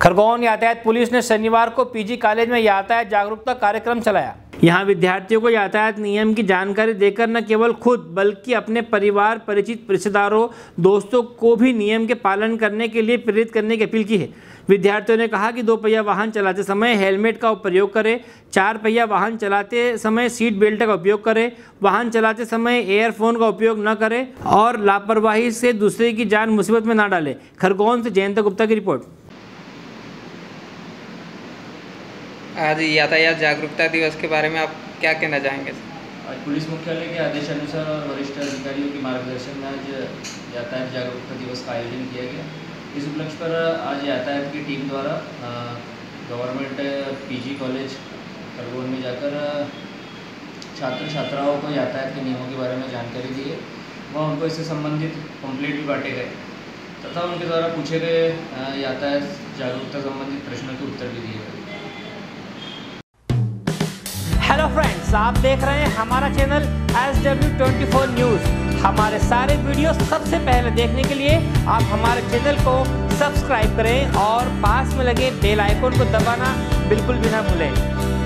खरगोन यातायात पुलिस ने शनिवार को पीजी कॉलेज में यातायात जागरूकता कार्यक्रम चलाया। यहाँ विद्यार्थियों को यातायात नियम की जानकारी देकर न केवल खुद बल्कि अपने परिवार, परिचित, रिश्तेदारों, दोस्तों को भी नियम के पालन करने के लिए प्रेरित करने की अपील की है। विद्यार्थियों ने कहा कि 2 पहिया वाहन चलाते समय हेलमेट का प्रयोग करें, 4 पहिया वाहन चलाते समय सीट बेल्ट का उपयोग करें, वाहन चलाते समय एयरफोन का उपयोग न करें और लापरवाही से दूसरे की जान मुसीबत में न डालें। खरगोन से जयंत गुप्ता की रिपोर्ट। आज यातायात जागरूकता दिवस के बारे में आप क्या कहना चाहेंगे? आज पुलिस मुख्यालय के आदेशानुसार और वरिष्ठ अधिकारियों के मार्गदर्शन में आज यातायात जागरूकता दिवस का आयोजन किया गया। इस उपलक्ष्य पर आज यातायात की टीम द्वारा गवर्नमेंट पीजी कॉलेज खरगोन में जाकर छात्र छात्राओं को यातायात के नियमों के बारे में जानकारी दी है। वहाँ उनको इससे संबंधित पम्फलेट भी बांटे गए तथा उनके द्वारा पूछे गए यातायात जागरूकता संबंधित प्रश्नों के उत्तर भी दिए गए। हेलो फ्रेंड्स, आप देख रहे हैं हमारा चैनल SW24 न्यूज़। हमारे सारे वीडियो सबसे पहले देखने के लिए आप हमारे चैनल को सब्सक्राइब करें और पास में लगे बेल आइकन को दबाना बिल्कुल भी ना भूलें।